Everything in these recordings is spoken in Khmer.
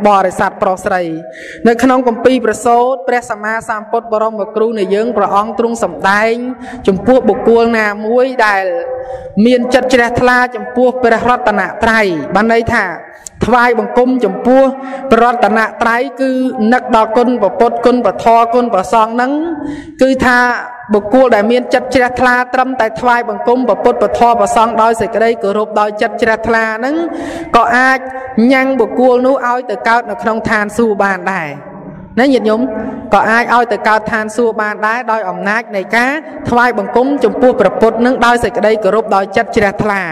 บริษัทปรสไรในขนมกัมปีประโสดเปรสมาสามปดบรมบครูในยังประองตรุงสำได้จมพวกบุกวลนามวยได้เมียนจัดเจริญทลาจมพวกเปรรัตนะไตรบันไดท่าทวายบังคมจมพัวปรัตนะไตรคือนักดอกกุลปปดกุลปทอกุลปซองนั้นคือท่าบุกกูได้เมียนจัดเจริญทลาตรำแต่ทวายบังคมปปดปทอปซองดอยเสกได้กรุบดอยจัดเจริญทลานั้นก็อาจยังบุกกูนู้เอาแต่เก้าในขนมทานสู้บานได้นั่นหยุดยมก็อาจเอาแต่เก้าทานสู้บานได้ดอยอำนาจในกาทวายบังคมจมพัวปปดนั้นดอยเสกได้กรุบดอยจัดเจริญทลา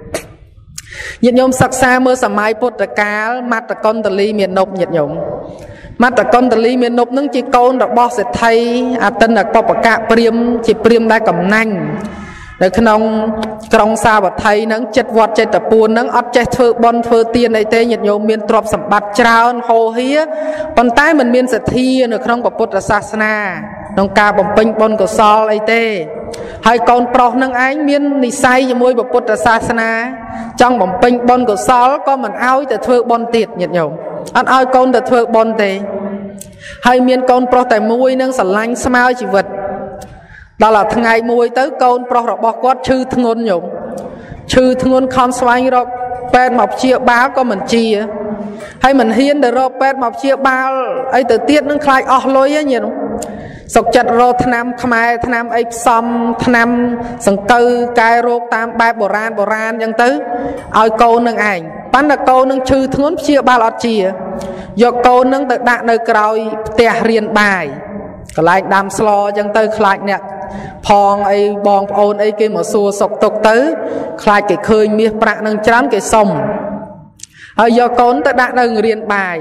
nhiệt nhôm sắc xa mơ sầm mai bột cá mặt là con tờ ly miền nộp nhiệt nhôm mặt là con tờ ly miền nộp nâng chỉ con đã bỏ sẽ thay tên là bọc cả priêm chỉ priêm đã cầm nanh để khi nông trong xa và thay nâng chết vọt chết tập buồn nâng ấp chết phơ bon phơ tiền này tê nhiệt nhôm miền trọp sầm bát trao hồ hía còn tay mình miền sẽ thi nữa không có bột là sasana nông ca bồng pin bon của sol này tê hai con pro nâng ánh miền nị say cho môi bột là sasana trong bồng pin bon của sol có mình áo để phơ bon tiệt nhiệt nhôm ăn áo con để phơ bon tê hai miền con pro tại môi nâng sờ lanh smile chỉ vật đó là thằng ngày mùi tới con pro bỏ quát chư thôn nhung chư thôn con xoay rồi bên mọc chia báo có mình chia hay mình hiên để rồi bên mọc chia bao ấy từ tiết nó khai lối á nhiều sọc chặt rồi tham khmai tham ấy xăm tham sừng tư cài rô tam bài bồ ran chẳng tới ai câu nâng ảnh bán là câu nâng chư thôn chia bao lọt chia do câu nâng tự đạn nơi còi tè riêng bài cái lại đam slo chẳng tới khai nè phong ấy bong ôn ấy kia mà xua sọc tục tới khai cái khơi miệt bạc nâng chán cái sông do con ta đã nâng riêng bài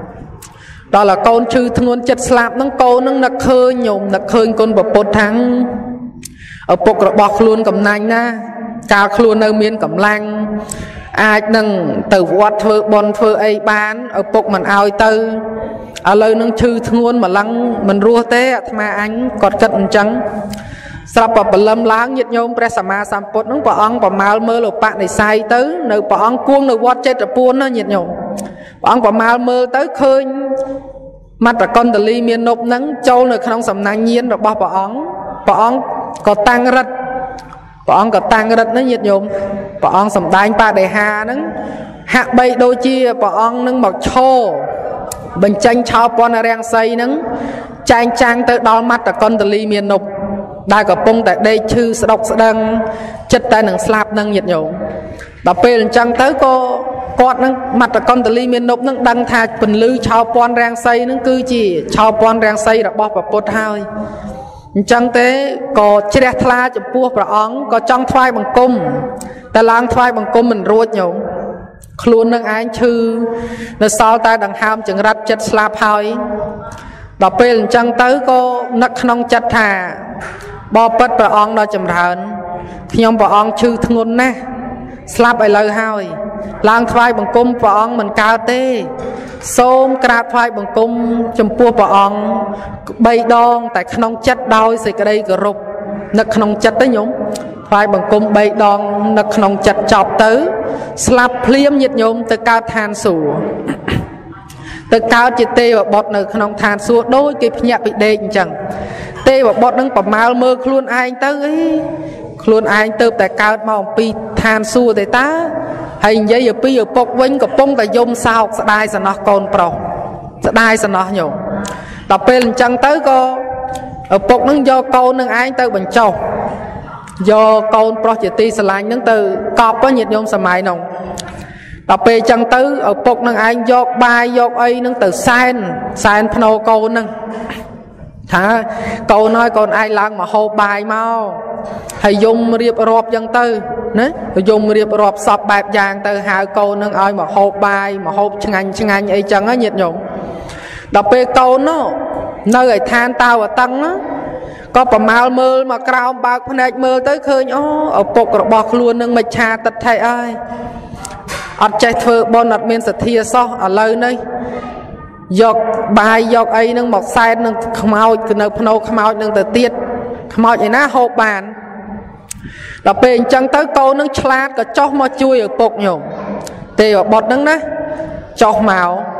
đó là con chư thôn chất slap nâng con nâng nặc khơi nhôm nặc khơi con bậc bột thắng ở bậc là bọc luôn cầm nanh na cao luôn nơi miền cầm lăng ai nâng từ vót phơ bon phơ ấy bán ở bậc mình ao tư ở lời nâng chư thôn mà lăng mình rua té mà anh còn cất trắng sắp vào lâm láng nhiệt nhôm presama sampot nóng bỏ ong bỏ mal mơ lục bạn này sai tới nơi bỏ ong cuông nơi vót chết ở buôn nó nhiệt nhôm bỏ ong bỏ mal mơ tới khơi mặt là con tờ ly miền nộp nắng châu nơi không sầm nang nhiên rồi bỏ ong có tăng rất bỏ ong có tăng rất nó nhiệt nhôm bỏ ong sầm đánh ba đề hà nắng hạ bay đôi chia bỏ ong nâng mặc chô bình tranh chao pon rang say nắng trang trang tới đo mắt là con tờ ly miền nộp đại cả bông tại đây chư độc đăng chất tai nâng slap nâng nhiệt nhổ đọc về chẳng tới con nâng mặt là con tờ ly miền nộp nâng đăng thà bình lư chao pon rang say nâng cư chỉ chao pon rang say đã bóp vào bột hai chẳng thế có chết thla cho pua và óng có trong thoai bằng cung ta lang thoai bằng cung mình ruột nhổ luôn nâng anh chư nó sau ta đằng ham chẳng rạch chất slap hai đọc về chẳng tới có nắc nông chất thà bò bật bà ong đó chầm rợn nhưng bà ong chư thôn nè slap ai lời hai lang thoai bằng cung bà ong mình cao tê xôm krap thoai bằng cung chầm pua bà ong bay đòn tại nông chất đôi thì cái đây gờ rục nắc nông chất tới nhúng thoai bằng cung bay đòn nắc nông chất chọc tới slap liêm nhiệt nhôm từ cao than sủa từ cao chỉ tê và bọt nơi nông than sủa đôi cái nhạc bị đê chẳng tê và bọt nâng bỏ máu mơ luôn ai tới ấy luôn ai tới tại cao màu pi than xua tại ta hình giấy ở pi ở bọc vinh có bông tại dông sao sẽ đai sẽ nó con pro sẽ đai sẽ nó nhổ đọc bên chẳng tới co ở bọc nâng do con nâng ai tới bằng châu do con pro chỉ ti sẽ lạnh nâng từ cọp có nhiệt nhôm sẽ mãi nồng đọc bên chẳng tới ở bọc nâng ai do bài do ấy nâng từ sen pano con nâng hả câu nói còn ai lăng mà hô bài mau hay dùng riệp rộp dân tư nè dùng riệp rộp sọp bạp giang tư hai câu nâng ai mà hô bài mà hô chân anh ấy chẳng á nhiệt nhộn đọc về câu nó nơi ấy than tao ở tăng á có bà mau mơ mà cao bạc phân ạch mơ tới khơi nhó ở bọc rồi bọc luôn nâng mạch cha tật thầy ai ọt chạy thơ bon ọt miên sạch thia so ở lời này dọc bài dọc ấy nâng một sai nâng khmao cứ nâng phô khmao nâng từ tiết khmao vậy ná hộp bàn đọc bên chân tới câu nâng chát có chóc mà chui ở bột nhổm tê ở bọt nâng ná chóc màu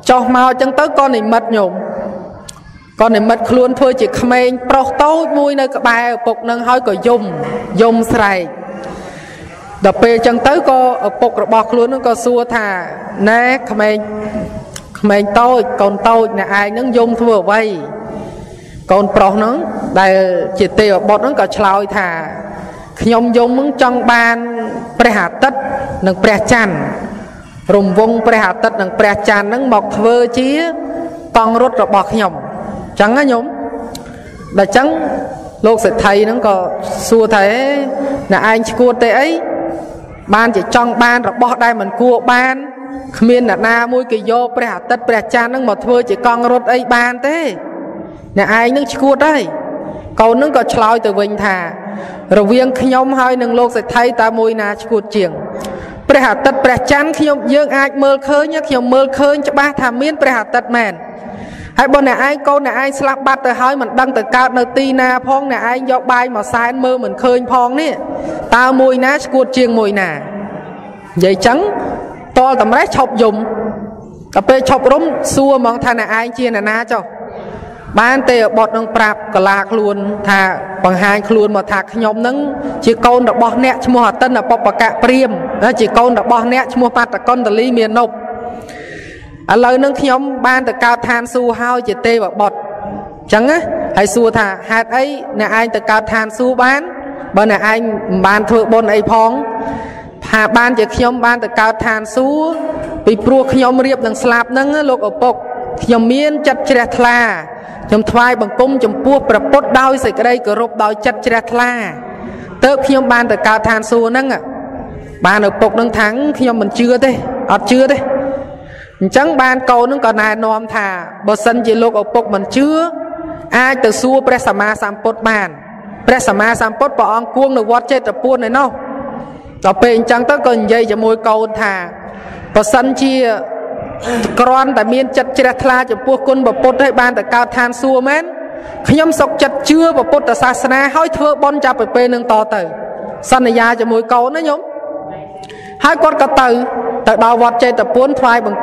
cho mau chẳng tới con này mất nhổm con này mất luôn thôi chỉ khmeng pro tốt mui nơi các bài bột nâng hơi có dùng sài đập về chẳng tới có bột bọc luôn nó có xua thà nè khmeng tôi còn tôi là ai nâng dùng thua vay còn pro nó đại chỉ tiêu bột nó có chloi thà nhom dùng trong ban pre hạt tất nâng pre chăn rùng vung pre hạt tất nâng pre chăn nâng mọc vơ chí con rút rồi bọc nhom chẳng á nhung đã chẳng lúc sẽ thấy nó có xua thế là anh cua tê ấy ban chỉ trong ban rồi bỏ đây mình cua ban miền là na môi cái vô pre hạt tất pre chan nó một thưa chỉ con rút ấy ban thế là ai nó cua đây câu nó có chloi từ vinh thà rồi viên nhom hơi nâng lúc sẽ thấy ta môi na cua chiềng pre hạt tất pre chan nhom dương ai mơ khơi nhá nhom mơ khơi cho ba thà miền pre hạt tất mền hai bọn này ai câu này ai slap bắt tới hơi mình đăng từ cao nơi ti na phong này ai dọc bay mà sai mơ mình khơi phong nè tao mùi ná cuột chiêng mùi nà vậy trắng to tầm rách chọc dùng tập bê chọc rúng xua mong thà này ai chia nè ná cho ban tê bọt nâng prap cả lạc luôn thà bằng hai luôn mà thà nhóm nâng chỉ con đã bỏ nẹ mua tân là bọc bạc cạ priêm chỉ con đã bỏ nẹ mua bát là con tờ ly miền nộp lời nâng nhóm ban từ cao than su hao chỉ tê và bọt chẳng á hãy xua thà hạt ấy nè anh từ cao than su bán bên này anh ban thưa bôn ấy phong hà ban chỉ nhóm ban từ cao than su bị pru nhóm riệp nâng slap nâng lục ở bọc nhóm miên chặt chẹt la nhóm thoai bằng cung nhóm pua bập bốt đau sợi cái đây cửa rụp đau chặt chẹt la tớ nhóm ban từ cao than su nâng à ban ở bọc nâng thắng nhóm mình chưa thế chưa thế chẳng ban câu nó còn này nôm thà bờ sân chỉ lục ở bọc mình chưa ai từ xua presama sampot ban presama sampot bỏ ông cuông được vót chết ở buôn này đâu ở bên chẳng tới cần dây cho môi câu thà bờ sân chia con tại miền chặt chẹt la cho buôn quân bờ bột hay ban tại cao than xua mến khi nhom sọc chặt chưa bờ bột tại sa sana hỏi thưa bon chập ở bên nương to từ sân này ra cho môi câu nó nhom hai con cá từ tại đào vọt chơi tập cuốn phai bằng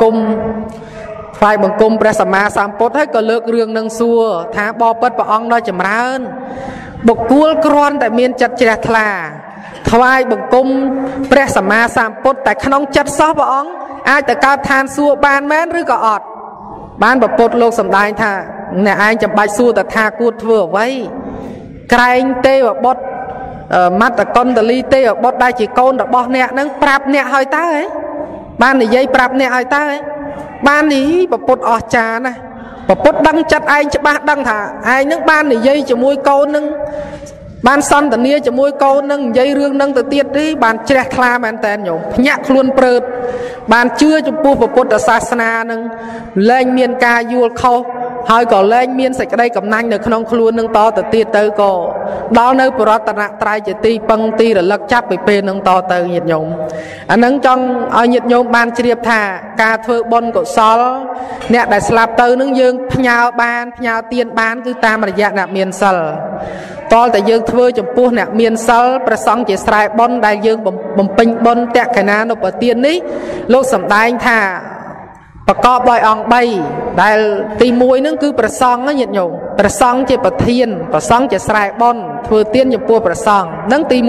cung presama sampot hay có lược rương nâng xua thả bò bớt vào ong đó chầm rán bậc cuốn con tại miền chặt chẹt là phai bằng cung presama sampot tại khăn ông chặt xóp vào ong ai tại cao than xua ban mến rứ có ọt ban bậc bột lô sầm đai thà nè ai chầm bạch xua tại tha cuột vừa vậy cái tê và bột mắt là con tờ ly tê ở bọt đây chỉ con đã bọt nè nâng prap nè hơi ta ấy ban này dây prap nè hơi ta ấy ban này bọt bọt ở trà này bọt bọt đăng chặt anh cho ba đăng thả ai nâng ban này dây cho môi con nâng ban son tờ nia cho môi con nâng dây rương nâng tờ tiết đi ban trẻ kla man tên nhổ nhạc luôn prợt ban chưa cho pu bọt bọt ở sa sana nâng lên miền ca vua khâu hơi có lên miền sạch đây cầm nanh được không luôn nâng to tờ tiết tới cổ đó nơi bờ rát nặng trai chỉ ti băng ti là lắc chắp bị pê nâng to từ nhiệt nhung anh nâng trong ở nhiệt nhung ban chiệp thà ca thưa bon của sol nè đại slap từ nâng dương nhau ban nhau tiền ban cứ ta mà dạng nạp miền sal to tại dương thưa chấm pu nè miền sal presong chỉ sài bon đại dương bầm pin bon tẹt cái na nộp ở tiền ní lúc sầm đai thàประกอบដោយអង្គ3ដែលទី1ហ្នឹងគឺព្រះសង្ឃញាតិញោមព្រះសង្ឃជាប្រធានព្រះសង្ឃជាស្រែបុណ្យធ្វើទានចំពោះព្រះសង្ឃហ្នឹងទី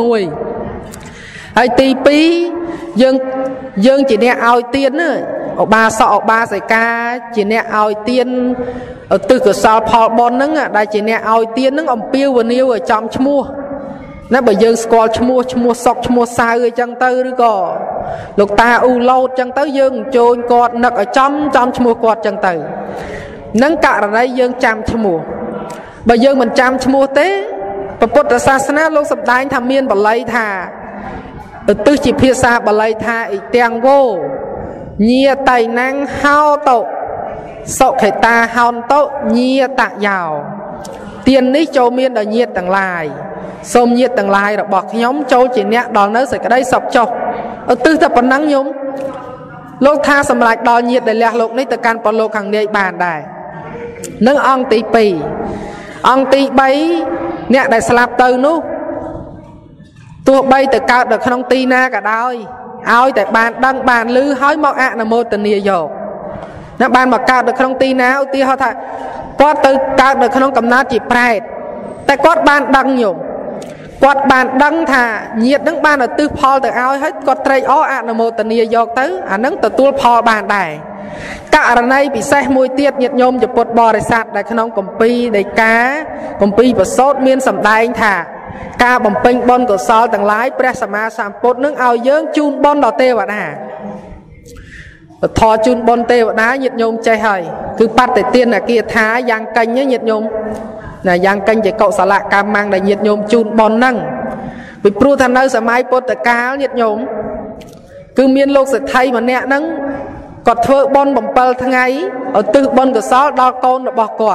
1ហើយទី2យើងជាអ្នកឲ្យទានឧបាសកឧបាសិកាជាអ្នកឲ្យទានឧទ្ទិសកុសលផលបុណ្យហ្នឹងដែលជាអ្នកឲ្យទានហ្នឹងអំពាវនាវឲ្យចំឈ្មោះណាបើយើងស្គាល់ឈ្មោះសុកឈ្មោះសៅអីចឹងទៅឬក៏លោកតាអ៊ូឡូតចឹងទៅយើងអញ្ជើញគាត់នឹកឲ្យចំឈ្មោះគាត់ចឹងទៅនឹងករណីយើងចាំឈ្មោះបើយើងមិនចាំឈ្មោះទេពុទ្ធសាសនាលោកសម្ដែងថាមានបល័យថាឧទ្ទិសជាភាសាបល័យថាអ៊ីទាំងវោញាតៃណាំងហោតោសុខេតាហោនតោញាតយោទាននេះចូលមានដល់ញាតទាំងឡាយសូមញាតទាំងឡាយរបស់ខ្ញុំចូលជាអ្នកដល់នៅសេចក្តីសុខចុះឧទ្ទិសតែប៉ុណ្ណឹងញោមលោកថាសម្រាប់ដល់ញាតដែលលះលោកនេះទៅកាន់ប្រលោកខាងនាយបានដែរនឹងអង្គទី2អង្គទី3អ្នកដែលស្លាប់ទៅនោះទោះបីទៅកើតនៅក្នុងទីណាក៏ដោយឲ្យតែបានដឹងបានឮហើយមកអនុមោទនាយក nó ban mà cao được không tí nào tí họ thà quát từ cao được không cầm nát chỉ pride tại quát ban đăng nhiều quát ban đăng thà nhiệt đăng ban ở tư Paul từ áo hết quát trai ó ạ là một tần nia dọc tới nâng từ tua Paul bàn đài cả ở đây bị xe môi tiết nhiệt nhôm chụp bột bò để sạt đại không công pi để cá công pi và sốt miên sầm đai anh thà ca bằng pin bon của sao tầng lái presama sampot nước ao dướng chun bon đỏ tê vào đà thò chun bon tê vào đá nhiệt nhôm chơi hời cứ bắt để tiên là kia thá giang canh nhé nhiệt nhôm là giang canh chỉ cậu xả lạ cam mang để nhiệt nhôm chun bon nâng vì pru thành nơi sẽ mai pot để cá nhiệt nhôm cứ miên lô sẽ thay mà nè nâng cọt thưa bon bằng pal thằng ấy ở tư bon của sao đo con được bỏ cọt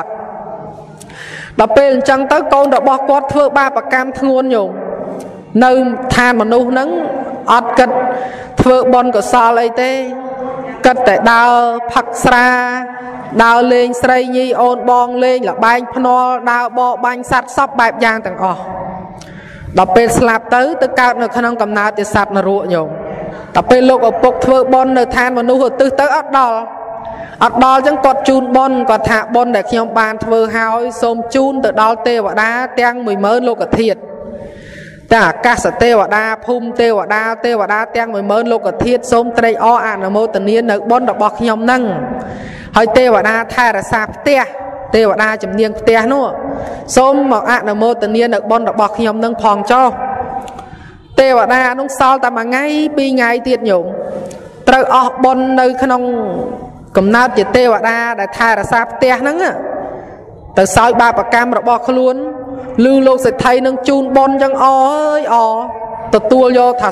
đập bên chân tới con đã bỏ quát thưa ba và cam thôn nhung nơi than mà nu nắng ọt cật thưa bon của sao lấy tê cật tại đào phật sa đào lên sray nhi ôn bong lên là banh pano đào bò banh sạt sắp bẹp giang tầng ọ đập bên slap tới cao nơi khăn cầm nào thì sạt là ruộng nhung đập bên lúc ở bốc thưa bon nơi than mà nu hồi tư tới ọt đo chẳng cọt chun bon cọt hạ bon để khi ông bàn thưa hao xôm chun từ đó tê vào đá tiếng 10 mớ lô cả thiệt ta ca sa tê vào đá phum tê vào đá tiếng 10 mớ lô cả thiệt xôm tây o an ở mô tần niên ở bon đọc bọc khi ông nâng hơi tê vào đá thay là sạp tê vào đá chấm niên tê nữa xôm mà an ở mô tần niên ở bon đọc bọc khi ông nâng phòng cho tê vào đá nung sao ta mà ngay bi ngay tiệt nhung trời o bon nơi khăn cầm nát chỉ tê vào đá để thay là sạp tê nâng á từ sau ba bậc cam rồi bỏ luôn lưu lô sẽ thấy nâng chun bon chẳng ơi từ tua vô thả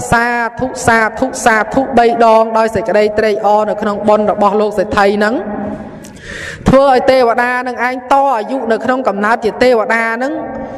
xa thuốc bay đòn đôi sẽ cái đây tê o được không bon rồi bỏ lô sẽ thấy nâng thưa ơi tê vào đá nâng anh to ở dụ được không cầm nát chỉ tê vào đá nâng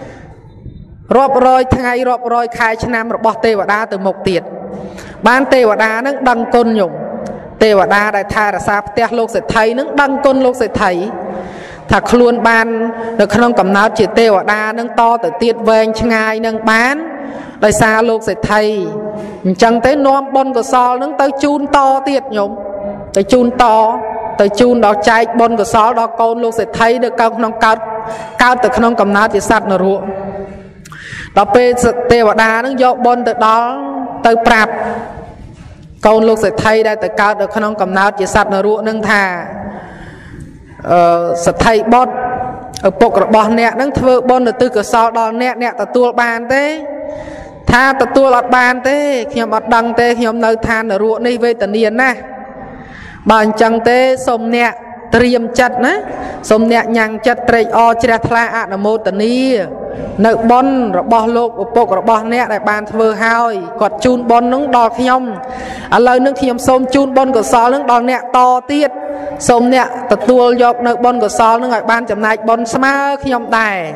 rộp rồi thay rộp rồi khai chân nam rồi bỏ tê vào đá từ một tiệt ban tê vào đá nâng đăng côn nhung tê vào đá đại thay là sao tê lô sẽ thấy nâng đăng côn lô sẽ thấy thật luôn ban được không cầm nát chỉ tê vào đá nâng to từ tiệt về ngay nâng bán đại xa lô sẽ thấy chẳng tới non bon của so nâng tới chun to tiệt nhung tới chun to tới chun đó chạy bon của so đó con lô sẽ thấy được cao từ không cầm nát chỉ sạt nó ruộng đó bê tê vào đá nâng dọc bon từ đó tới prap con lúc sẽ thay đây từ cao được không cầm nát chỉ sạt nó ruộng nâng thà sẽ thay bot ở bộ của bọn nè nâng thưa bon từ từ cửa sau đó nè từ tua bàn thế tha từ tua lọt bàn thế khi mà bắt đăng thế khi mà nơi than ở ruộng này về tận niên nè bàn chẳng thế xôm nè triềm chặt ná xôm nè nhang chặt trầy o chè thla ạ là một tận ni nợ bon rồi bỏ lục ở bộ của bọn nè đại bàn thưa hai quạt chun bon nướng đỏ khi nhom lời nước khi nhom xôm chun bon của xó nướng đỏ nè to tiết xôm nè từ tua dọc nợ bon của xó nướng ở ban chấm này bon smart khi nhom đài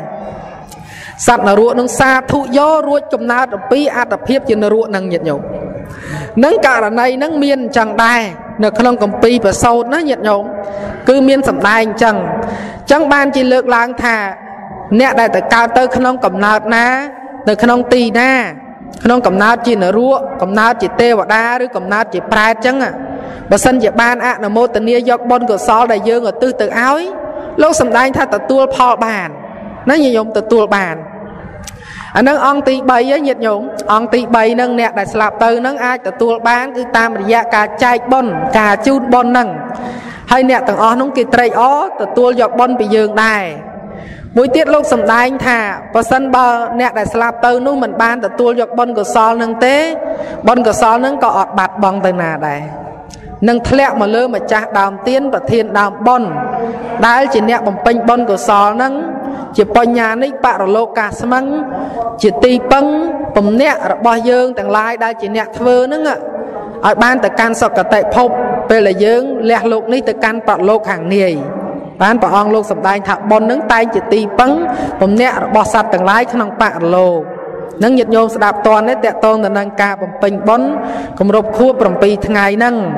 sạt là ruộng nướng xa thụ gió ruột chấm nát ở pi ạt tập hiệp trên ruộng nâng nhiệt nhung nâng cả là này nâng miên chẳng đài nâng không cầm pi và sâu nó nhiệt nhung cứ miên sầm đài chẳng ban chỉ lược lang thà nè đại từ cao tới không cầm nát ná từ không tì na không cầm nát chỉ nở ruộng cầm nát chỉ tê vào đáឬcầm nát chỉ prai chẳng à và sân chỉ ban ạ là một tần nia dọc bon của xó đại dương ở tư từ áo lúc sầm đài tha từ tua phò bàn nó như nhung từ tua bàn anh nâng on tì bay á nhiệt nhung on tì bay nâng nè đại slap từ nâng ai từ tua bán cứ tam rìa cả chai bon cả chun bon nâng hay nè tầng on nông kỳ trai ó từ tua dọc bon bị dương đài mỗi tiết lúc sầm đai thả và sân bờ nè đại slap từ nung mình ban từ tua dọc bon của sol nâng tế bon của sol nâng có ọt bạt bằng từ nà đây nâng thẹo mà lơ mà cha đàm tiên và thiên đàm bon đái chỉ nè bằng pin bon của sol nâng chỉ pon nhà nick bạ rồi lô cả smăng chỉ tì băng bầm nè rồi bao dương tầng lai đái chỉ nè thưa nâng ạ ở ban từ can sọc cả tệ phộc về là dương lẹ lục ní từ can bạ lô hàng nề ban bảo ông lô sầm đai thạ bon nâng tay chỉ tì băng bầm nè rồi bao sạt tầng lai khăn bạ lô nâng nhiệt nhôm đạp toàn đấy tẹt toàn từ nâng ca bầm pin bon cùng rộp khua bầm pi ngày nâng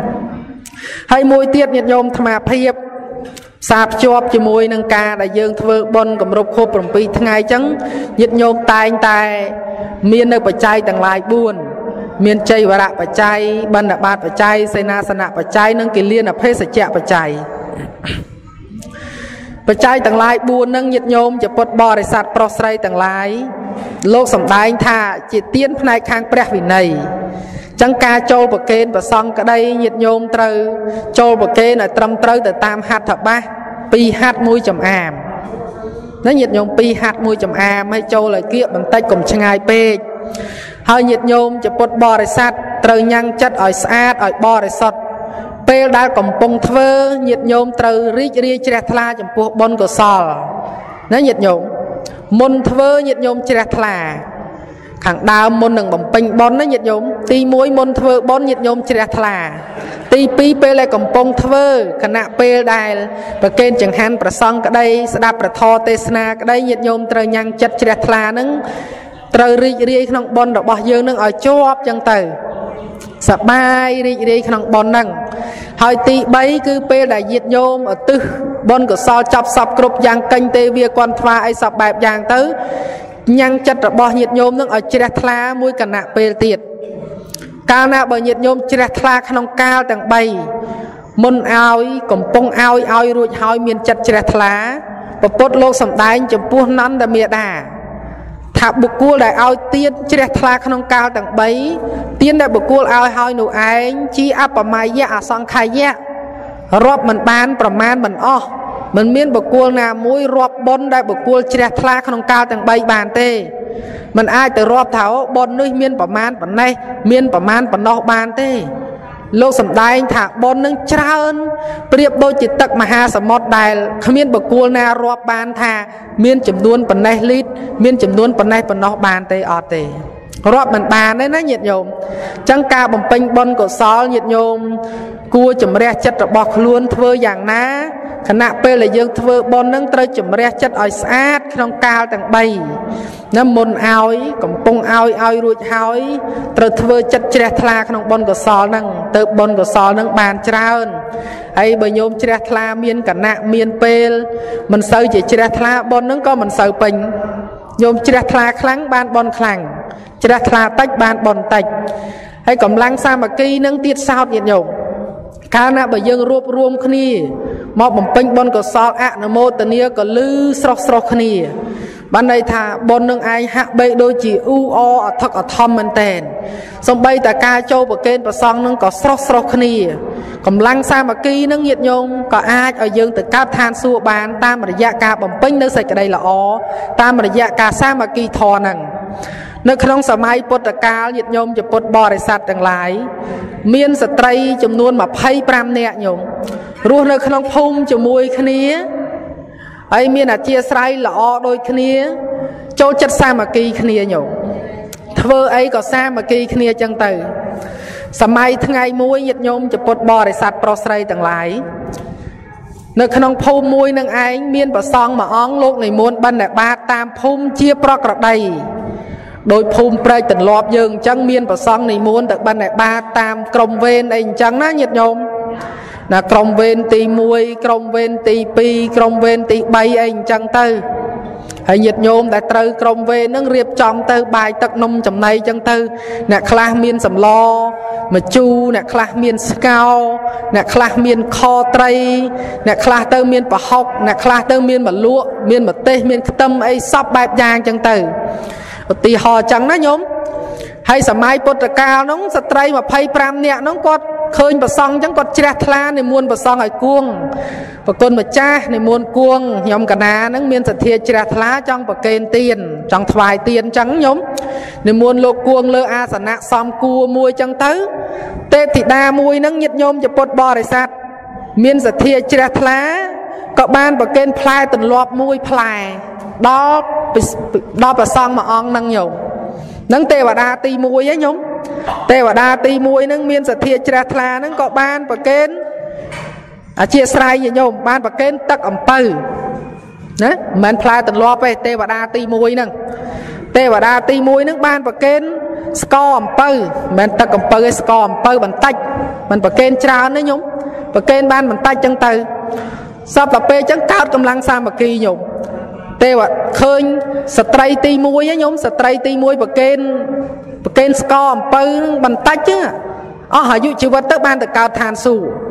hay môi tiết nhiệt nhôm tham à phiệp sạp chọp cho môi nâng ca đại dương thưa bon cầm rộp khô bầm pi ngày trắng nhiệt nhôm tai miên nơi bạch chay tầng lai buồn miên chay và đạp bạch chay ban đạp bát bạch chay xây na sana bạch chay nâng kỳ liên là phê sạch chạ bạch chay បច្ច័យទាំងឡាយ4នឹងញាតិញោមជាពុទ្ធបរិស័ទប្រុសស្រីទាំងឡាយលោកសម្ដែងថាជាទានផ្នែកខាងព្រះវិន័យចឹងការចូលប្រគេនប្រសង់ក្តីញាតិញោមត្រូវចូលប្រគេនឲ្យត្រឹមត្រូវទៅតាមហត្ថបាស2ហត្ថ1ចំអាមណាញាតិញោម2ហត្ថ1ចំអាមឲ្យចូលឲ្យគៀកបន្តិចកុំឆ្ងាយពេកហើយញាតិញោមជាពុទ្ធបរិស័ទត្រូវញ៉ាំងចិត្តឲ្យស្អាតឲ្យបរិសុទ្ធពេលដែលកំពុងធ្វើញាតិញោមត្រូវរីករាយជ្រះថ្លាចំពោះបុណ្យកុសលណាញាតិញោមមុនធ្វើញាតិញោមជ្រះថ្លាខាងដើមមុននឹងបំពេញបុណ្យណាញាតិញោមទី1មុនធ្វើបុណ្យញាតិញោមជ្រះថ្លាទី2ពេលដែលកំពុងធ្វើគណៈពេលដែលប្រគេនចង្ហាន់ប្រសង់ក្តីស្ដាប់ព្រះធម៌ទេសនាក្តីញាតិញោមត្រូវញ៉ាំងចិត្តជ្រះថ្លានឹងត្រូវរីករាយក្នុងបុណ្យរបស់យើងនឹងឲ្យជាប់ចឹងទៅសប្បាយរីករាយក្នុងបុណ្យហ្នឹងហើយទី3គឺពេលដែលញាតិញោមឧទ្ទិសបុណ្យកុសលចប់សពគ្រប់យ៉ាងកេញទេវាគន់ថ្វាអីសពបែបយ៉ាងទៅញ៉ាំងចិត្តរបស់ញាតិញោមនឹងឲ្យជ្រះថ្លាមួយគណៈពេលទៀតកាលណាបើញាតិញោមជ្រះថ្លាក្នុងកាលទាំង3មុនឲ្យកំពុងឲ្យរួចហើយមានចិត្តជ្រះថ្លាពពុទ្ធលោកសម្ដែងចំពោះនន្ទមេដាថាបុគ្គលដែលឲ្យទានជ្រះថ្លាក្នុងកាលទាំង3ទានដែលបុគ្គលឲ្យហើយនោះឯងជាអបមយៈអសង្ខយៈរាប់មិនបានប្រមាណមិនអស់មិនមានបុគ្គលណាមួយរាប់បុណ្យដែលបុគ្គលជ្រះថ្លាក្នុងកាលទាំង3បានទេមិនអាចទៅរាប់ថាបុណ្យនេះមានប្រមាណប៉ុណ្ណេះមានប្រមាណប៉ុណ្ណោះបានទេលោកសម្ដែងថាបុណ្យនឹងច្រើនប្រៀបដូចជាទឹកមហាសមុទ្រដែលគ្មានបុគ្គលណារាប់បានថាមានចំនួនប៉ុណ្ណេះលីត្រមានចំនួនប៉ុណ្ណេះប៉ុណ្ណោះបានទេអត់ទេរាប់មិនបានទេណាញាតិញោមអញ្ចឹងការបំពេញបុណ្យកុសលញាតិញោមគួរជំរះចិត្តរបស់ខ្លួនធ្វើយ៉ាងណាខណៈពេលដែលយើងធ្វើបុណ្យនឹងត្រូវជំរះចិត្តឲ្យស្អាតក្នុងកាលទាំង3ណាមុនឲ្យកំពុងឲ្យរួចហើយត្រូវធ្វើចិត្តជ្រះថ្លាក្នុងបុណ្យកុសលហ្នឹងទៅបុណ្យកុសលហ្នឹងបានច្រើនហើយបើញោមជ្រះថ្លាមានគណៈមានពេលមិនសូវជាជ្រះថ្លាបុណ្យហ្នឹងក៏មិនសូវពេញញោមជ្រះថ្លាខ្លាំងបានបុណ្យខ្លាំងជ្រះថ្លាតិចបានបុណ្យតិចហើយកម្លាំងសាមគ្គីនឹងទៀតសោតញាតិញោមកាលណាបើយើងរួបរวมគ្នាមកបំពេញបុណ្យកុសលអនុមោទនាក៏លឺស្រស់គ្នាបានន័យថាបុណ្យនឹងឯងហាក់បីដូចជាអ៊ូអអធឹកអធមមែនតែនសំបីតែការចូលប្រគេនប្រសង់នឹងក៏ស្រស់គ្នាកម្លាំងសាមគ្គីនឹងញាតិញោមក៏អាចឲ្យយើងទៅកើតឋានសួគ៌បានតាមរយៈការបំពេញនៅសេចក្តីល្អតាមរយៈការសាមគ្គីធម៌ហ្នឹងនៅក្នុងសម័យពុទ្ធកាលញាតិញោមជាពុទ្ធបរិស័ទទាំងឡាយមានស្ត្រីចំនួន25នាក់ញោមរស់នៅក្នុងភូមិជាមួយគ្នាហើយមានអធិស្ឋានល្អដូចគ្នាចូលចិត្តសាមគ្គីគ្នាញោមធ្វើអីក៏សាមគ្គីគ្នាចឹងទៅសម័យថ្ងៃមួយញាតិញោមជាពុទ្ធបរិស័ទប្រុសស្រីទាំងឡាយនៅក្នុងភូមិមួយនឹងឯងមានព្រះសង្ឃមួយអង្គលោកនិមន្តបិណ្ឌបាតតាមភូមិជាប្រក្រតីដោយភូមិព្រែកទន្លាប់យើងអញ្ចឹងមានប្រសង់និមន្តទៅបិណ្ឌបាតតាមក្រុមវេនអីអញ្ចឹងណាញាតិញោមណាក្រុមវេនទី1ក្រុមវេនទី2ក្រុមវេនទី3អីអញ្ចឹងទៅហើយញាតិញោមដែលត្រូវក្រុមវេននឹងរៀបចំទៅបាយទឹកនំចំណីអញ្ចឹងទៅអ្នកខ្លះមានសម្លម្ជូរអ្នកខ្លះមានស្កោអ្នកខ្លះមានខត្រីអ្នកខ្លះទៅមានប្រហុកអ្នកខ្លះទៅមានម្លក់មានម្ទេសមានខ្ទឹមអីសពបែបយ៉ាងអញ្ចឹងទៅឧទាហរណ៍អញ្ចឹងណាញោមហើយសម័យពុទ្ធកាលនោះស្ត្រី25នាក់នោះគាត់ឃើញប្រសង់អញ្ចឹងគាត់ជ្រះថ្លានិមន្តប្រសង់ឲ្យគួងប្រគុណម្ចាស់និមន្តគួងខ្ញុំកណាហ្នឹងមានសទ្ធាជ្រះថ្លាចង់ប្រគេនទានចង់ថ្វាយទានអញ្ចឹងញោមនិមន្តលោកគួងលើអាសនៈសំគួរមួយអញ្ចឹងទៅទេពធីតាមួយហ្នឹងញាតិញោមជាពុទ្ធបរិស័ទមានសទ្ធាជ្រះថ្លាក៏បានប្រគេនផ្លែទន្លាប់មួយផ្លែដល់ព្រះសង្ឃមួយអង្គហ្នឹងញោមនឹងទេវតាទី1ហ្នឹងញោមទេវតាទី1ហ្នឹងមានសទ្ធាជ្រះថ្លាហ្នឹងក៏បានប្រគេនអធិស្ឋានញោមបានប្រគេនទឹកអំពៅណាមិនមែនផ្លែទន្លាប់ទេទេវតាទី1ហ្នឹងទេវតាទី1ហ្នឹងបានប្រគេនស្ករអំពៅមិនមែនទឹកអំពៅទេស្ករអំពៅបន្តិចមិនប្រគេនច្រើនទេញោមប្រគេនបានបន្តិចចឹងទៅសពតែពេលចឹងកើតកម្លាំងសាមគ្គីញោមទេវឃើញស្ត្រីទី1ហ្នឹងញោមស្ត្រីទី1ប្រគេនស្ករអំពៅបន្តិចចឹងអស់អាយុជីវិតទៅបានទៅកើតឋានសួគ៌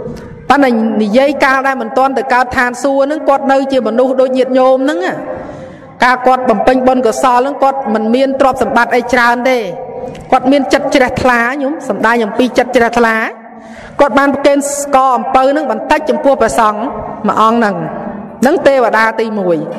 ប៉ុន្តែនិយាយកាលដែលមិនទាន់ទៅកើតឋានសួគ៌ហ្នឹងគាត់នៅជាមនុស្សដូចញាតិញោមហ្នឹងការគាត់បំពេញបុណ្យកុសលហ្នឹងគាត់មិនមានទ្រព្យសម្បត្តិអីច្រើនទេគាត់មានចិត្តជ្រះថ្លាញោមសំដែងអំពីចិត្តជ្រះថ្លាគាត់បានប្រគេនស្ករអំពៅហ្នឹងបន្តិចចំពោះព្រះសង្ឃមួយអង្គហ្នឹងទេវតាទី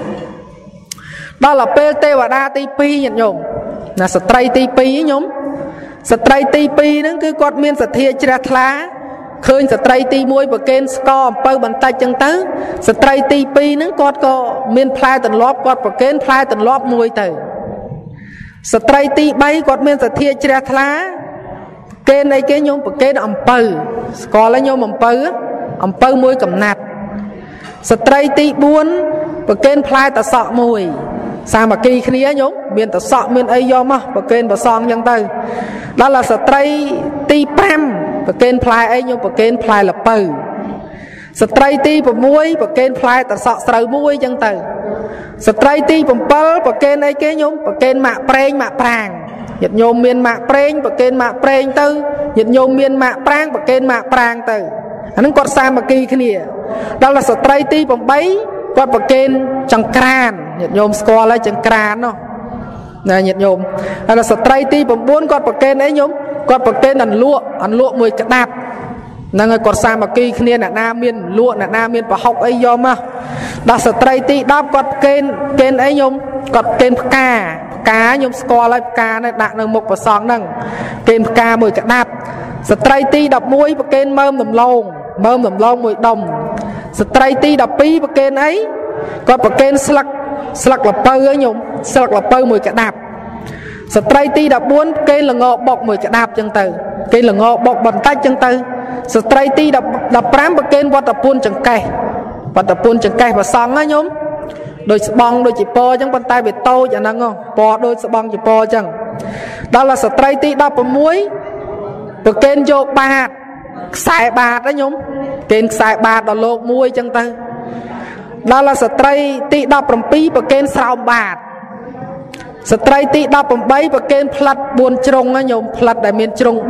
1ដល់ទៅពេលទេវតាទី2ញាតិញោមណាស្ត្រីទី2ញោមស្ត្រីទី2ហ្នឹងគឺគាត់មានសទ្ធាជ្រះថ្លាឃើញស្ត្រីទី1ប្រគេនស្ករអំពៅបន្តិចចឹងទៅស្ត្រីទី2ហ្នឹងគាត់ក៏មានផ្លែទន្លាប់គាត់ប្រគេនផ្លែទន្លាប់មួយទៅស្ត្រីទី3គាត់មានសទ្ធាជ្រះថ្លាប្រគេនអីគេញោមប្រគេនអំពៅស្គាល់ហើយញោមអំពៅមួយកំណាត់ស្ត្រីទី4ប្រគេនផ្លែតសក់មួយសាមគ្គីគ្នាញោមមានតសក់មានអីយកមកប្រគេនប្រសងចឹងទៅដល់ដល់ស្ត្រីទី5ប្រគេនផ្លែអីញោមប្រគេនផ្លែល្ពៅស្ត្រីទី6ប្រគេនផ្លែតសក់ស្រូវមួយចឹងទៅស្ត្រីទី7ប្រគេនអីគេញោមប្រគេនម៉ាក់ប្រេងម៉ាក់ប្រាងញាតិញោមមានម៉ាក់ប្រេងប្រគេនម៉ាក់ប្រេងទៅញាតិញោមមានម៉ាក់ប្រាងប្រគេនម៉ាក់ប្រាងទៅអាហ្នឹងគាត់សាមគ្គីគ្នាដល់ដល់ស្ត្រីទី8គាត់ប្រគេនចង្ក្រានញាតិញោមស្គាល់ហើយចង្ក្រាននោះណាញាតិញោមហើយស្ត្រីទី9គាត់ប្រគេនអីញោមគាត់ប្រគេនអន្លក់មួយក្តាប់ហ្នឹងហើយគាត់សាមគ្គីគ្នាអ្នកណាមានលក់អ្នកណាមានប្រហុកអីយកមកដល់ស្ត្រីទី10គាត់ប្រគេនអីញោមគាត់ប្រគេនផ្កាញោមស្គាល់ហើយផ្កានេះដាក់នៅមុខព្រះសង្ឃហ្នឹងប្រគេនផ្កាមួយក្តាប់ស្ត្រីទី11ប្រគេនមើមដំឡូងមួយដុំស្ត្រីទី12ប្រគេនអីគាត់ប្រគេនស្លឹកល្ពៅហ្នឹងញោមស្លឹកល្ពៅមួយក្តាប់ស្ត្រីទី14ប្រគេនល្ងបុកមួយក្តាប់ចឹងទៅគេល្ងបុកបន្តិចចឹងទៅស្ត្រីទី15ប្រគេនវត្តពូនចង្កេះព្រះសង្ឃណាញោមដូចស្បង់ដូចជាពរចឹងប៉ុន្តែវាតូចអាហ្នឹងពរដូចស្បង់ជាពរចឹងដល់ស្ត្រីទី16ប្រគេនយកបាតខ្សែបាតណាញោមគេខ្សែបាតដល់លោកមួយចឹងទៅដល់ស្ត្រីទី17ប្រគេនស្រោមបាតស្ត្រីទី18ប្រគេនផ្លិត4ជ្រុងណាញោមផ្លិតដែលមានជ្រុង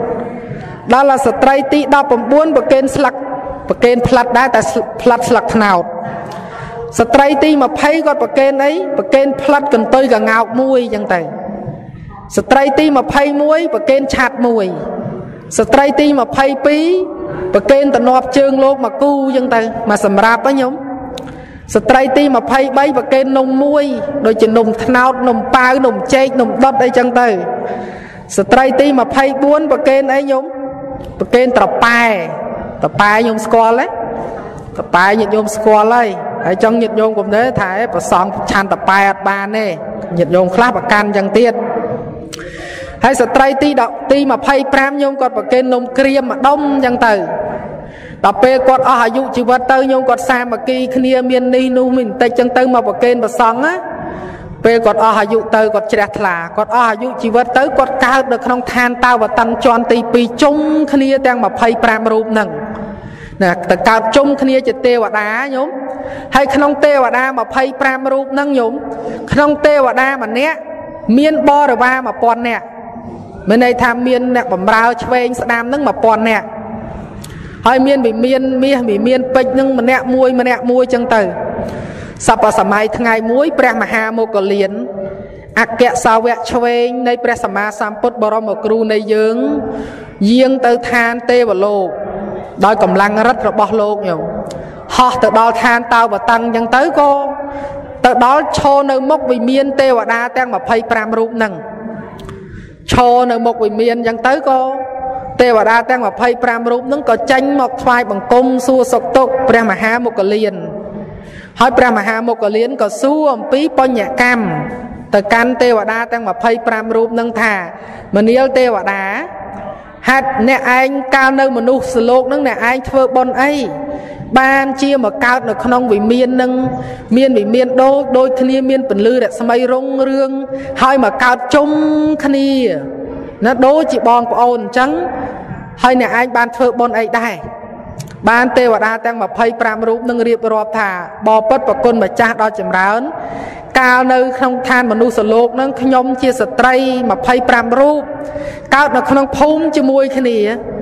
4ដល់ស្ត្រីទី19ប្រគេនស្លឹកប្រគេនផ្លិតដែរតែផ្លិតស្លឹកត្នោតស្ត្រីទី20គាត់ប្រគេនអីប្រគេនផ្លិតកន្ទុយកង្កោកមួយចឹងទៅស្ត្រីទី21ប្រគេនឆាត់មួយស្ត្រីទី22ប្រគេនតំណប់ជើងលោកមកគូចឹងទៅមកសម្រាប់ហ្នឹងញោមស្ត្រីទី23ប្រគេននំមួយដូចជានំត្នោតនំប៉ាវនំចេកនំដុតអីចឹងទៅស្ត្រីទី24ប្រគេនអីញោមប្រគេនត្រប៉ែញោមស្គាល់ទេត្រប៉ែញាតិញោមស្គាល់ហើយចង់ញាតិញោមកុំទេថាប្រសងឆាន់ត្រប៉ែអត់បានទេញាតិញោមខ្លះប្រកាន់ចឹងទៀតហើយស្ត្រីទី25ញោមគាត់ប្រគេននំក្រៀមម្ដុំចឹងទៅដល់ពេលគាត់អស់អាយុជីវិតទៅញោមគាត់សាមគ្គីគ្នាមាននេះនោះមានបន្តិចចឹងទៅមកប្រគេនព្រះសង្ឃណាពេលគាត់អស់អាយុទៅគាត់ជ្រះថ្លាគាត់អស់អាយុជីវិតទៅគាត់កើតនៅក្នុងឋានតាវតੰជាន់ទី2ជុំគ្នាទាំង25រូបហ្នឹងណាទៅកើតជុំគ្នាជាទេវតាញោមហើយក្នុងទេវតា25រូបហ្នឹងញោមក្នុងទេវតាម្នាក់មានបរិវារ1000នាក់មានន័យថាមានអ្នកបម្រើឆ្វេងស្ដាមហ្នឹង1000នាក់ហើយមានវិមានមាសវិមានពេជ្រហ្នឹងម្នាក់មួយចឹងទៅសពសម័យថ្ងៃមួយព្រះមហាមោគលានអគ្គសាវកឆ្វេងនៃព្រះសម្មាសម្ពុទ្ធបរមគ្រូនៃយើងយាងទៅឋានទេវលោកដោយកម្លាំងរិទ្ធរបស់លោកញោមហោះទៅដល់ឋានតាវតੰចឹងទៅក៏ទៅដល់ឈរនៅមុខវិមានទេវតាទាំង25រូបហ្នឹងឈរនៅមុខវិមានចឹងទៅក៏ទេវតាទាំង25រូបហ្នឹងក៏ចេញមកថ្វាយបង្គំសួរសុខទុក្ខព្រះមហាមោគលានហើយព្រះមហាមោគលានក៏សួរអំពីបញ្ញកម្មទៅកាន់ទេវតាទាំង25រូបហ្នឹងថាមនាលទេវតាហេតុអ្នកឯងកាលនៅមនុស្សលោកហ្នឹងអ្នកឯងធ្វើបុណ្យអីបានជាមកកើតនៅក្នុងវិមាននឹងមានវិមានដូចគ្នាមានពន្លឺរស្មីរុងរឿងហើយមកកើតជុំគ្នាណាដូចជាបងប្អូនអញ្ចឹងហើយអ្នកឯងបានធ្វើបុណ្យអីដែរបានទេវតាទាំង25រូបនឹងរៀបរាប់ថាបបិទ្ធប្រគុណម្ចាស់ដ៏ចម្រើនកាលនៅក្នុងឋានមនុស្សលោកនឹងខ្ញុំជាស្ត្រី25រូបកើតនៅក្នុងភូមិជាមួយគ្នា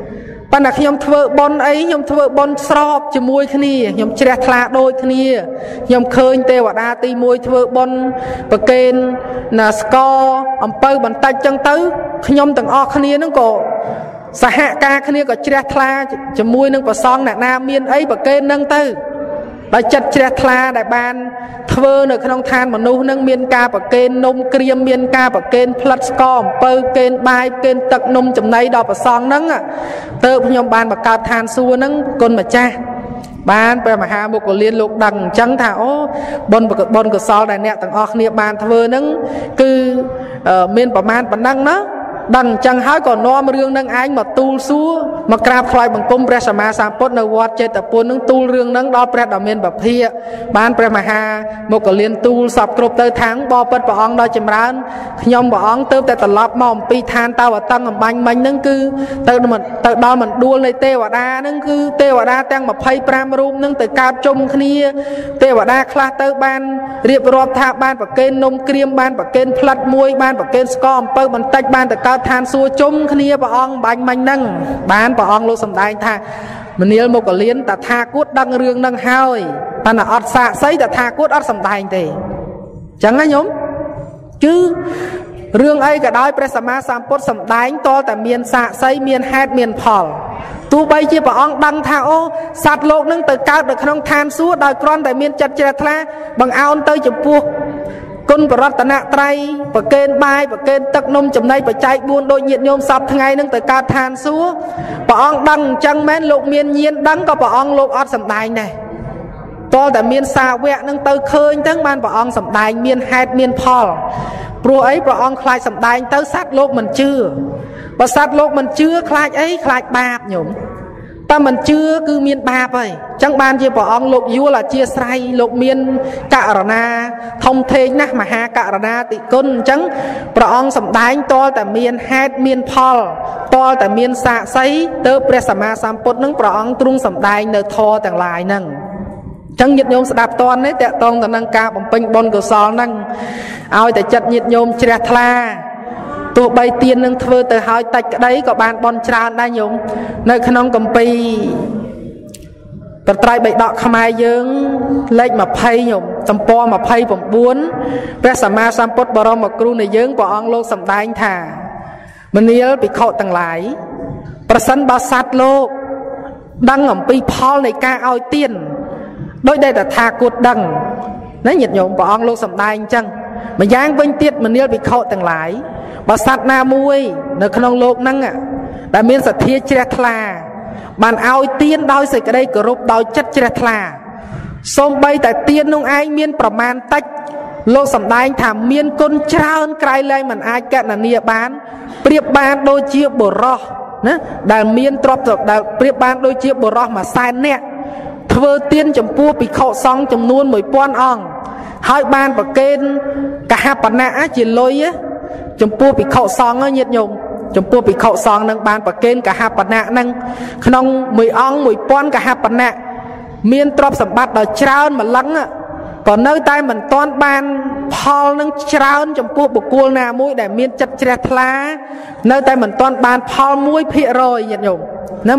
ប៉ុន្តែខ្ញុំធ្វើបន់អីខ្ញុំធ្វើបន់ស្របជាមួយគ្នាខ្ញុំជ្រះថ្លាដូចគ្នាខ្ញុំឃើញទេវតាទី1ធ្វើបន់ប្រគេនណាស្ករអំពៅបន្តិចចឹងទៅខ្ញុំទាំងអស់គ្នានឹងក៏សហការគ្នាក៏ជ្រះថ្លាជាមួយនឹងព្រះសង្ឃអ្នកណាមានអីប្រគេននឹងទៅដោយចិត្តជ្រះថ្លាដែលបានធ្វើនៅក្នុងឋានមនុស្សនឹងមានការប្រគេននំក្រៀមមានការប្រគេនផ្លិតស្ករអំពៅកេនបាយកេនទឹកនំចំណីដល់ព្រះសង្ឃហ្នឹងទៅខ្ញុំបានបង្កើតឋានសួគ៌ហ្នឹងគុណម្ចាស់បានព្រះមហាមុគលានលោកដឹងអញ្ចឹងថាអូបុណ្យកុសលដែលអ្នកទាំងអស់គ្នាបានធ្វើហ្នឹងគឺមានប្រមាណប៉ុណ្ណឹងណាដឹងអញ្ចឹងហើយក៏នាំរឿងនឹងឯងមកទូលសួរមកក្រាបថ្វាយបង្គំព្រះសម្មាសម្ពុទ្ធនៅវត្តចេតពុននឹងទូលរឿងនឹងដល់ព្រះដ៏មានពភាកបានព្រះមហាមុគលានទូលសពគ្រប់ទៅថាងបបិទ្ធព្រះអង្គដល់ចម្រើនខ្ញុំព្រះអង្គទៅតែត្រឡប់មកអំពីឋានតាវតឹងអំបញ្ញមិញហ្នឹងគឺទៅដល់មណ្ឌលនៃទេវតាហ្នឹងគឺទេវតាទាំង25រូបហ្នឹងទៅកើតជុំគ្នាទេវតាខ្លះទៅបានរៀបរាប់ថាបានប្រគេននំក្រៀមបានប្រគេនផ្លិតមួយបានប្រគេនស្ករអំពៅបន្តិចបានទៅកើតឋានសួគ៌ជុំគ្នាព្រះអង្គបាញ់មិញហ្នឹងបានព្រះអង្គលោកសម្ដែងថាមនាលមុគលានតថាគតដឹងរឿងហ្នឹងហើយប៉ុន្តែអត់សាកសីតថាគតអត់សម្ដែងទេអញ្ចឹងណាញោមគឺរឿងអីក៏ដោយព្រះសម្មាសម្ពុទ្ធសម្ដែងតតែមានសាកសីមានហេតុមានផលទោះបីជាព្រះអង្គដឹងថាអូសត្វលោកនឹងទៅកើតនៅក្នុងឋានសួគ៌ដោយគ្រាន់តែមានចិត្តជ្រះថ្លាបង្អោនទៅចំពោះគុណបរតនត្រ័យប្រគេនបាយប្រគេនទឹកនំចំណីបច្ច័យ4ដូចញាតិញោមសពថ្ងៃនឹងទៅកើតឋានសួគ៌ព្រះអង្គដឹងអញ្ចឹងមែនលោកមានញាណដឹងក៏ព្រះអង្គលោកអត់សម្ដែងដែរតលតែមានសាវកនឹងទៅឃើញទាំងបានព្រះអង្គសម្ដែងមានហេតុមានផលព្រោះអីព្រះអង្គខ្លាចសម្ដែងទៅសត្វលោកមិនជឿបើសត្វលោកមិនជឿខ្លាចអីខ្លាចបាបញោមតែមិនជឿគឺមានបាបហើយអញ្ចឹងបានជាព្រះអង្គលោកយល់អធិស្ឋានលោកមានករណាធំធេងណាស់មហាករណាតិគុណអញ្ចឹងព្រះអង្គសម្ដែងតលតែមានហេតុមានផលតលតែមានសាក្សីទៅព្រះសម្មាសម្ពុទ្ធនឹងព្រះអង្គទ្រង់សម្ដែងនៅធម៌ទាំងឡាយហ្នឹងអញ្ចឹងញាតិញោមស្ដាប់តននេះតកតងទៅនឹងការបំពេញបុណ្យកុសលហ្នឹងឲ្យតែចិត្តញាតិញោមជ្រះថ្លាទោះបីទាននឹងធ្វើទៅឲ្យតិចក្តីក៏បានបន់ច្រើនដែរញោមនៅក្នុងគម្ពីរប្រត្រៃបិដកខ្មែរយើងលេខ20ញោមទំព័រ29ព្រះសម្មាសម្ពុទ្ធបរមគ្រូនៃយើងព្រះអង្គលោកសម្ដែងថាមនាលភិក្ខុទាំងឡាយប្រសិនបើសត្វលោកដឹងអំពីផលនៃការឲ្យទានដោយដែលតថាគតដឹងណាញាតិញោមព្រះអង្គលោកសម្ដែងអញ្ចឹងម្យ៉ាងវិញទៀតមនាលភិក្ខុទាំងឡាយបើសត្វណាមួយនៅក្នុងโลกហ្នឹងដែលមានសទ្ធាជ្រះថ្លាបានឲ្យទានដោយសេចក្តីគោរពដោយចិត្តជ្រះថ្លាសូម្បីតែទាននោះឯងមានប្រមាណតិចលោកសម្ដែងថាមានគុណច្រើនក្រៃលែងមិនអាចកណនាបានប្រៀបបានដូចជាបុរសណាដែលមានទ្រព្យដែលប្រៀបបានដូចជាបុរស100,000នាក់ធ្វើទានចំពោះភិក្ខុសង្ឃចំនួន 1000 អង្គហើយបានប្រគេនកហបណៈជាលុយចំពោះភិក្ខុសង្ឃញាតិញោមចំពោះភិក្ខុសង្ឃនឹងបានប្រគេនកហបណៈនឹងក្នុងមួយអង្គ1000កហបណៈមានទ្រព្យសម្បត្តិដ៏ច្រើនម្លឹងក៏នៅតែមិនទាន់បានផលនឹងច្រើនចំពោះបុគ្គលណាមួយដែលមានចិត្តជ្រះថ្លានៅតែមិនទាន់បានផល1%ញាតិញោមណា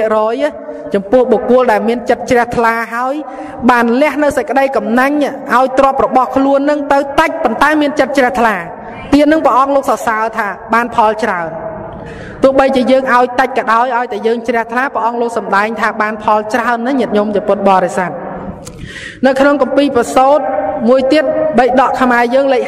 1%ចំពោះបុគ្គលដែលមានចិត្តជ្រះថ្លាហើយបានលះនៅសេចក្តីកំណាញ់ឲ្យទ្រព្យរបស់ខ្លួននឹងទៅតិចប៉ុន្តែមានចិត្តជ្រះថ្លាទាននឹងព្រះអង្គលោកសរសើរថាបានផលច្រើនទោះបីជាយើងឲ្យតិចក៏ដោយឲ្យតែយើងជ្រះថ្លាព្រះអង្គលោកសម្ដែងថាបានផលច្រើនណាញាតិញោមជាពុទ្ធបរិស័ទនៅក្នុងគម្ពីរប្រសូតមួយទៀតបិដកខ្មែរយើងលេខ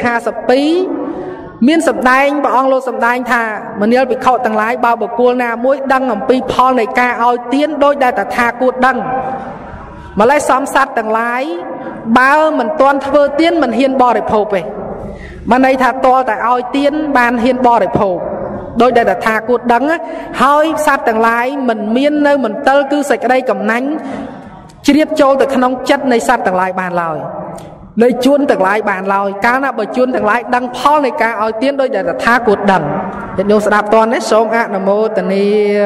52មានសម្ដែងព្រះអង្គលោកសម្ដែងថាមនាលភិក្ខុទាំងឡាយបើបុគ្គលណាមួយដឹងអំពីផលនៃការឲ្យទានដោយដែលតថាគតដឹងម្លេះសំសត្វទាំងឡាយបើមិនទាន់ធ្វើទានមិនហ៊ានបរិភោគទេបានន័យថាតលតែឲ្យទានបានហ៊ានបរិភោគដោយដែលតថាគតដឹងហើយសត្វទាំងឡាយមិនមាននៅមន្ទិលគឺសេចក្តីកំណាញ់ជ្រាបចូលទៅក្នុងចិត្តនៃសត្វទាំងឡាយបានឡើយនៃជួនទាំងឡាយបានឡើយកាលណាបើជួនទាំងឡាយដឹងផលនៃការឲ្យទានដោយដែលតថាគតដឹងញាតិញោមស្ដាប់តនេះសូមអនុមោទនា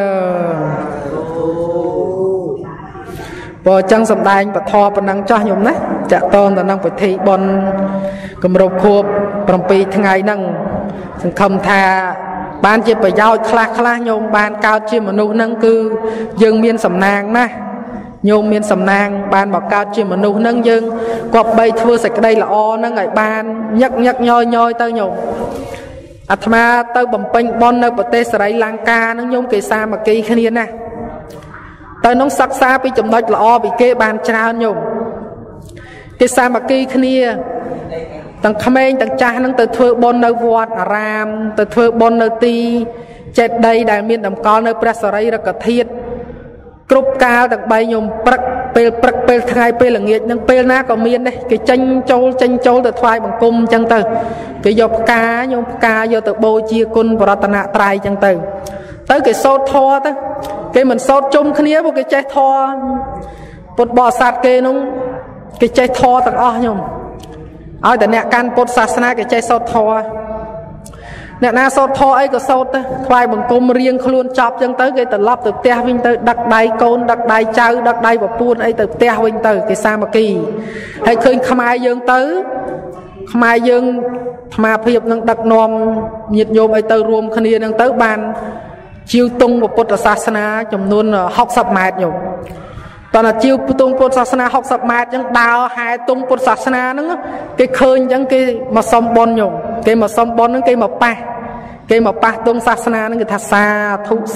បើចឹងសំដែងពធប៉ុណ្ណឹងចោះញោមណាចាក់តងទៅនឹងពិធីបុណ្យគម្រប់ខួប7ថ្ងៃហ្នឹងសង្ឃឹមថាបានជាប្រយោជន៍ខ្លះញោមបានកើតជាមនុស្សហ្នឹងគឺយើងមានសំណាងណាញោមមានសំណាងបានមកកើតជាមនុស្សហ្នឹងយើងគប្បីធ្វើសេចក្តីល្អហ្នឹងឲ្យបានញឹកញយទៅញោមអាត្មាទៅបំពេញបុណ្យនៅប្រទេសសេរីលង្កាហ្នឹងញោមគេសាមគ្គីគ្នាណាទៅនោះសិក្សាពីចំណុចល្អពីគេបានច្រើនញោមគេសាមគ្គីគ្នាទាំងក្មេងទាំងចាស់ហ្នឹងទៅធ្វើបុណ្យនៅវត្តអារាមទៅធ្វើបុណ្យនៅទីចេតិយដែលមានតម្កល់នៅព្រះសារីរិកធាតុគ្រប់កាលទាំង3ញោមព្រឹកពេលថ្ងៃពេលល្ងាចហ្នឹងពេលណាក៏មានដែរគេចេញចូលទៅថ្វាយបង្គំអញ្ចឹងទៅគេយកផ្កាញោមផ្កាយកទៅបូជាគុណបរតនត្រ័យអញ្ចឹងទៅគេសូត្រធម៌ទៅគេមិនសូត្រជុំគ្នាព្រោះគេចេះធម៌ពុទ្ធបរិស័ទគេនោះគេចេះធម៌ទាំងអស់ញោមឲ្យតែអ្នកកាន់ពុទ្ធសាសនាគេចេះសូត្រធម៌អ្នកណាសូត្រធម៌អីក៏សូត្រទៅថ្វាយបង្គំរៀងខ្លួនចប់អញ្ចឹងទៅគេត្រឡប់ទៅផ្ទះវិញទៅដឹកដៃកូនដឹកដៃចៅដឹកដៃប្រពន្ធអីទៅផ្ទះវិញទៅគេសាមគ្គីហើយឃើញខ្មែរយើងទៅខ្មែរយើងអាត្មាភាពនឹងដឹកនាំញាតិញោមអីទៅរួមគ្នានឹងទៅបានជាវតុងពុទ្ធសាសនាចំនួន60ម៉ែត្រញោមតើជាវតុងពុទ្ធសាសនា60ម៉ែត្រអញ្ចឹងដើរហែតុងពុទ្ធសាសនាហ្នឹងគេឃើញអញ្ចឹងគេមកសុំបុណ្យញោមគេមកសុំបុណ្យហ្នឹងគេមកប៉ះតុងសាសនាហ្នឹងគេថាសាធុ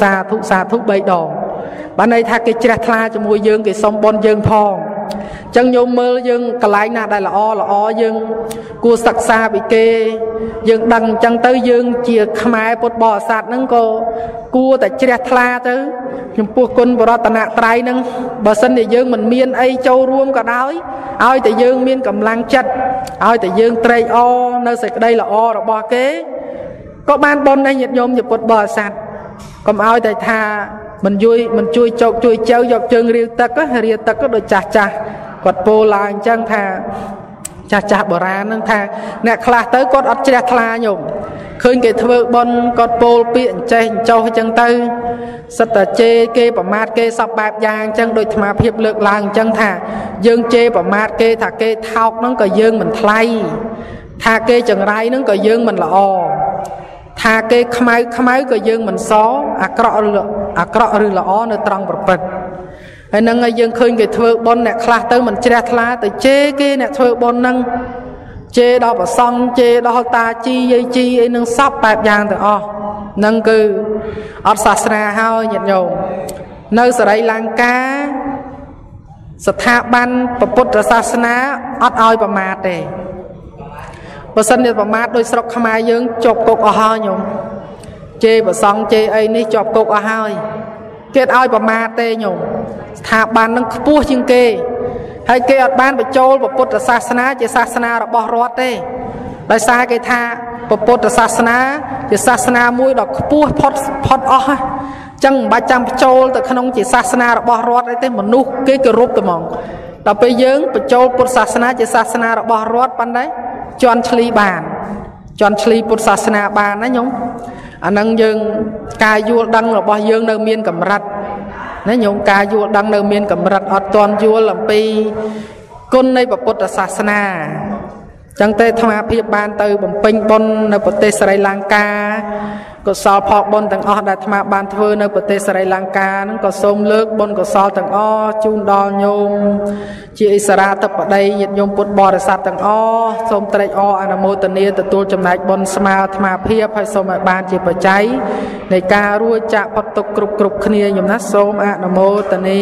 3ដងបានន័យថាគេជ្រះថ្លាជាមួយយើងគេសុំបុណ្យយើងផងអញ្ចឹងញោមមើលយើងកន្លែងណាដែលល្អយើងគួរសិក្សាពីគេយើងដឹងអញ្ចឹងទៅយើងជាខ្មែរពុទ្ធបរិស័ទហ្នឹងក៏គួរតែជ្រះថ្លាទៅចំពោះគុណបរតនត្រ័យហ្នឹងបើសិនជាយើងមិនមានអីចូលរួមក៏ដោយឲ្យតែយើងមានកម្លាំងចិត្តឲ្យតែយើងត្រេកអរនៅសេចក្តីល្អរបស់គេក៏បានបុណ្យដែរញាតិញោមជាពុទ្ធបរិស័ទកុំឲ្យតែថាមិនជួយជោគជួយចៅយកជើងរាវទឹកក៏ដូចចាស់គាត់ពោលឡើងអញ្ចឹងថាចាស់បុរាណហ្នឹងថាអ្នកខ្លះទៅគាត់អត់ជ្រះថ្លាញោមឃើញគេធ្វើបុណ្យគាត់ពោលពាក្យអញ្ចេះអញ្ចោះអញ្ចឹងទៅសិតតែជេរគេប្រមាថគេសពបែបយ៉ាងអញ្ចឹងដូចអាត្មាភាពលើកឡើងអញ្ចឹងថាយើងជេរប្រមាថគេថាគេថោកហ្នឹងក៏យើងមិនថ្លៃថាគេចង្រៃហ្នឹងក៏យើងមិនល្អថាគេខ្មៅក៏យើងមិនសអាក្រក់ឬល្អនៅត្រង់ប្រព្រឹត្តហើយហ្នឹងហើយយើងឃើញគេធ្វើបុណ្យអ្នកខ្លះទៅមិនជ្រះថ្លាទៅជេរគេអ្នកធ្វើបុណ្យហ្នឹងជេរដល់ប្រសង់ជេរដល់តាជីយាយជីអីនឹងសពបែបយ៉ាងទាំងអស់ហ្នឹងគឺអត់សាសនាហើយញាតិញោមនៅសេរីលង្កាស្ថាប័នពុទ្ធសាសនាអត់ឲ្យប្រមាថទេបើសិនជាប្រមាថដោយស្រុកខ្មែរយើងជាប់គុកអស់ហើយញោមជេរប្រសង់ជេរអីនេះជាប់គុកអស់ហើយគេអត់ឲ្យប្រមាថទេញោមស្ថាប័ននឹងខ្ពស់ជាងគេហើយគេអត់បានបញ្ចូលពុទ្ធសាសនាជាសាសនារបស់រដ្ឋទេដោយសារគេថាពុទ្ធសាសនាជាសាសនាមួយដ៏ខ្ពស់ផុតអស់ហ្នឹងចឹងមិនបាច់ចាំបញ្ចូលទៅក្នុងជាសាសនារបស់រដ្ឋអីទេមនុស្សគេគោរពតែហ្មងដល់ពេលយើងបញ្ចូលពុទ្ធសាសនាជាសាសនារបស់រដ្ឋប៉ុណ្ណេះជន់ឈ្លីពុទ្ធសាសនាបានណាញោមអាហ្នឹងយើងការយល់ដឹងរបស់យើងនៅមានកម្រិតណាញោមការយល់ដឹងនៅមានកម្រិតអត់ទាន់យល់អំពីគុណនៃពុទ្ធសាសនាចឹងទេអាត្មាភាពបានទៅបំពេញបុណ្យនៅប្រទេសសេរីលង្កាកុសលផលបុណ្យទាំងអស់ដែលអាត្មាបានធ្វើនៅប្រទេសសេរីលង្កាហ្នឹងក៏សូមលើកបុណ្យកុសលទាំងអស់ជូនដល់ញោមជាឥស្សរាធិបតីញាតិញោមពុទ្ធបរិស័ទទាំងអស់សូមត្រេកអរអនុមោទនាទទួលចំណែកបុណ្យស្មើអាត្មាភាពហើយសូមឲ្យបានជាបច្ច័យនៃការរួចចាកផុតទុក្ខគ្រប់គ្នាញោមណាសូមអនុមោទនា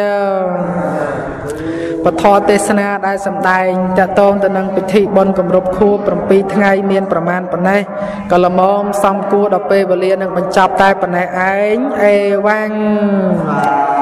ពធទេសនាដែលសម្ដែងតកតងទៅនឹងពិធីបុណ្យគម្រប់ខួប7ថ្ងៃមានប្រមាណប៉ុណ្ណេះក៏ល្មមសំគួរដល់ពេលវេលានឹងបញ្ចប់តែប៉ុណ្ណេះឯងអេវ៉ាំង